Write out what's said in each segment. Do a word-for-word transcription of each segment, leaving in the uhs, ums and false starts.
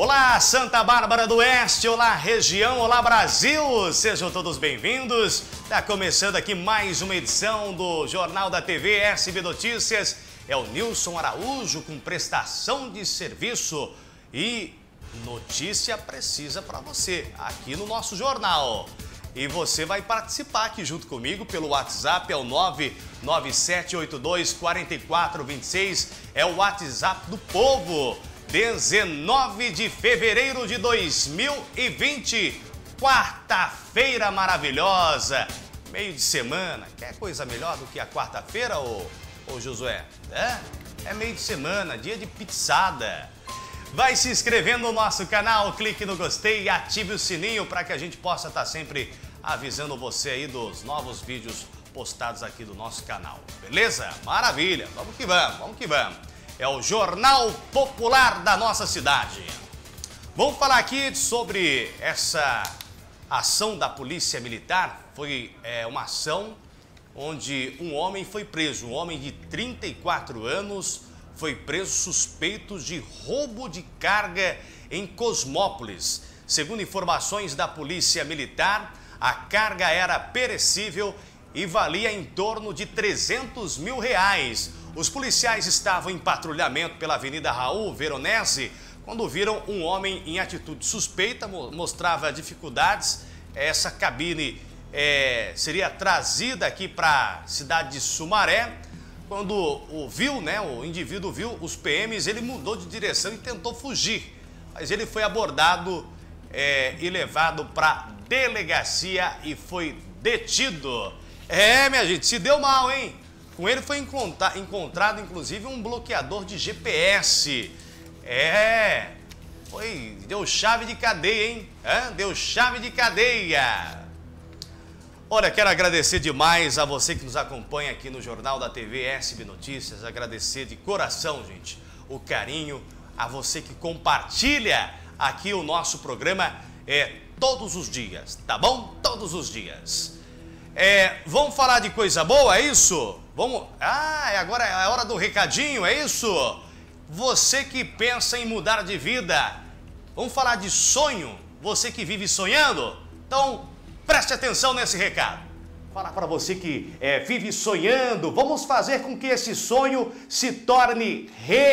Olá, Santa Bárbara do Oeste, olá, região, olá, Brasil! Sejam todos bem-vindos. Está começando aqui mais uma edição do Jornal da T V S B Notícias. É o Nilson Araújo com prestação de serviço e notícia precisa para você aqui no nosso jornal. E você vai participar aqui junto comigo pelo WhatsApp, é o nove nove sete oito dois quatro quatro dois seis, é o WhatsApp do povo. dezenove de fevereiro de dois mil e vinte, quarta-feira maravilhosa, meio de semana. Quer coisa melhor do que a quarta-feira, ô, ô Josué? É? É meio de semana, dia de pizzada. Vai se inscrevendo no nosso canal, clique no gostei e ative o sininho para que a gente possa estar sempre avisando você aí dos novos vídeos postados aqui do nosso canal. Beleza? Maravilha! Vamos que vamos, vamos que vamos. É o Jornal Popular da nossa cidade. Vamos falar aqui sobre essa ação da Polícia Militar. Foi é, uma ação onde um homem foi preso, um homem de trinta e quatro anos, foi preso suspeito de roubo de carga em Cosmópolis. Segundo informações da Polícia Militar, a carga era perecível e valia em torno de trezentos mil reais. Os policiais estavam em patrulhamento pela Avenida Raul Veronese quando viram um homem em atitude suspeita, mostrava dificuldades. Essa cabine é, seria trazida aqui para a cidade de Sumaré. Quando o viu, né, o indivíduo viu os P Ms, ele mudou de direção e tentou fugir. Mas ele foi abordado é, e levado para a delegacia e foi detido. É, minha gente, se deu mal, hein? Com ele foi encontrado, inclusive, um bloqueador de G P S. É, foi, deu chave de cadeia, hein? Hã? Deu chave de cadeia. Olha, quero agradecer demais a você que nos acompanha aqui no Jornal da T V S B Notícias. Agradecer de coração, gente, o carinho, a você que compartilha aqui o nosso programa é, todos os dias, tá bom? Todos os dias. É, vamos falar de coisa boa, é isso? Vamos... Ah, agora é a hora do recadinho, é isso? Você que pensa em mudar de vida, vamos falar de sonho? Você que vive sonhando? Então, preste atenção nesse recado. Falar para você que é, vive sonhando, vamos fazer com que esse sonho se torne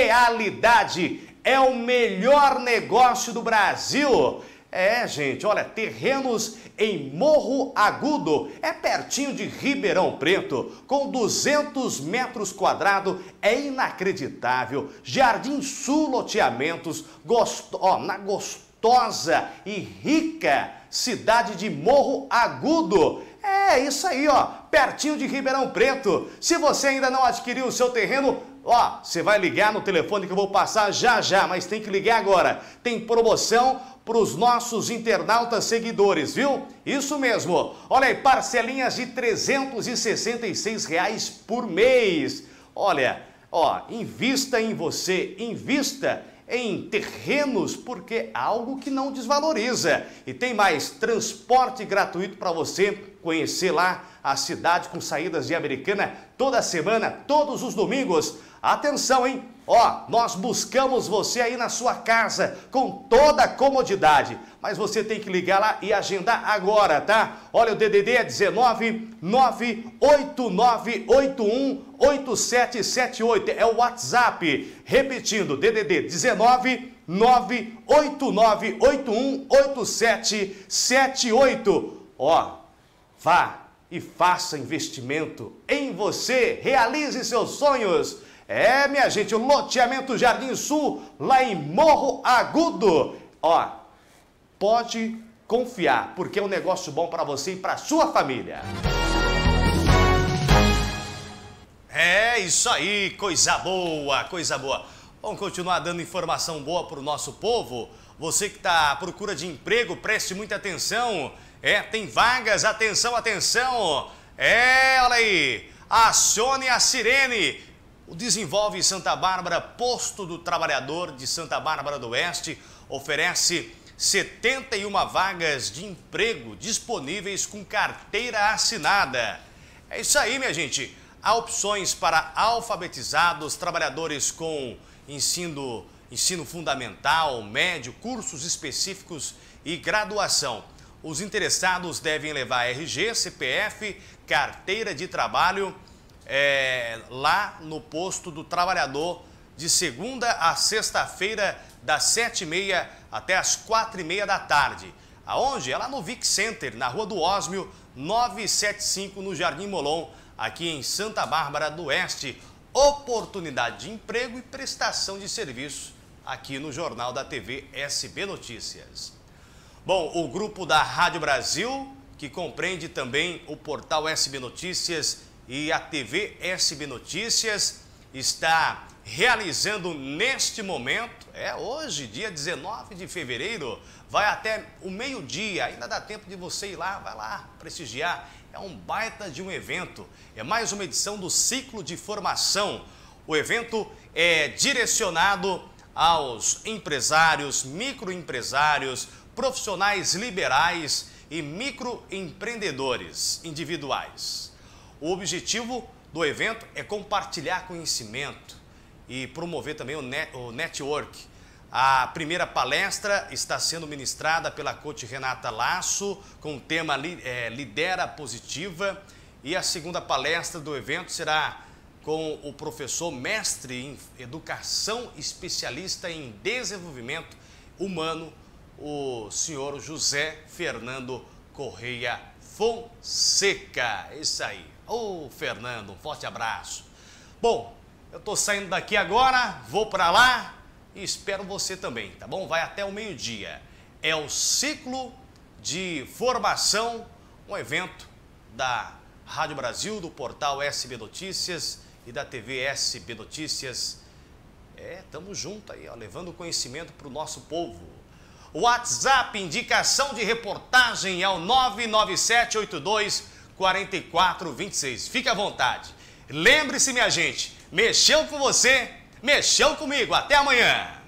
realidade. É o melhor negócio do Brasil. É, gente, olha, terrenos em Morro Agudo, é pertinho de Ribeirão Preto, com duzentos metros quadrados, é inacreditável. Jardim Sul Loteamentos, gosto, ó, na gostosa e rica cidade de Morro Agudo. É isso aí, ó, pertinho de Ribeirão Preto. Se você ainda não adquiriu o seu terreno, ó, você vai ligar no telefone que eu vou passar já já, mas tem que ligar agora. Tem promoção para os nossos internautas seguidores, viu? Isso mesmo. Olha aí, parcelinhas de trezentos e sessenta e seis reais por mês. Olha, ó, invista em você, invista em terrenos, porque é algo que não desvaloriza. E tem mais, transporte gratuito para você conhecer lá a cidade com saídas de Americana toda semana, todos os domingos. Atenção, hein? Ó, nós buscamos você aí na sua casa com toda a comodidade, mas você tem que ligar lá e agendar agora, tá? Olha, o D D D é dezenove, nove oito nove oito um oito sete sete oito, é o WhatsApp. Repetindo, D D D dezenove, nove oito nove oito um oito sete sete oito. Ó, vá e faça investimento em você, realize seus sonhos. É, minha gente, o loteamento Jardim Sul, lá em Morro Agudo. Ó, pode confiar, porque é um negócio bom para você e para sua família. É isso aí, coisa boa, coisa boa. Vamos continuar dando informação boa para o nosso povo. Você que está à procura de emprego, preste muita atenção. É, tem vagas, atenção, atenção. É, olha aí, acione a sirene. O Desenvolve Santa Bárbara, Posto do Trabalhador de Santa Bárbara do Oeste, oferece setenta e uma vagas de emprego disponíveis com carteira assinada. É isso aí, minha gente. Há opções para alfabetizados, trabalhadores com ensino ensino fundamental, médio, cursos específicos e graduação. Os interessados devem levar R G, C P F, carteira de trabalho é, lá no posto do trabalhador de segunda a sexta-feira, das sete e meia até as quatro e meia da tarde. Aonde? É lá no Vic Center, na Rua do Ósmio, novecentos e setenta e cinco, no Jardim Molon, aqui em Santa Bárbara do Oeste. Oportunidade de emprego e prestação de serviço aqui no Jornal da T V S B Notícias. Bom, o grupo da Rádio Brasil, que compreende também o portal S B Notícias e a T V S B Notícias, está realizando neste momento, é hoje, dia dezenove de fevereiro, vai até o meio-dia, ainda dá tempo de você ir lá, vai lá prestigiar. É um baita de um evento, é mais uma edição do ciclo de formação. O evento é direcionado aos empresários, microempresários, profissionais liberais e microempreendedores individuais. O objetivo do evento é compartilhar conhecimento e promover também o, net, o network. A primeira palestra está sendo ministrada pela coach Renata Lasso, com o tema é, Lidera Positiva. E a segunda palestra do evento será com o professor mestre em educação, especialista em desenvolvimento humano, o senhor José Fernando Correia Fonseca. É isso aí. Ô, Fernando, um forte abraço. Bom, eu tô saindo daqui agora, vou para lá e espero você também, tá bom? Vai até o meio-dia. É o ciclo de formação, um evento da Rádio Brasil, do portal S B Notícias e da T V S B Notícias. É, tamo junto aí, ó, levando conhecimento para o nosso povo. WhatsApp, indicação de reportagem é o nove nove sete oito dois quatro quatro dois seis. Fique à vontade. Lembre-se, minha gente, mexeu com você, mexeu comigo. Até amanhã.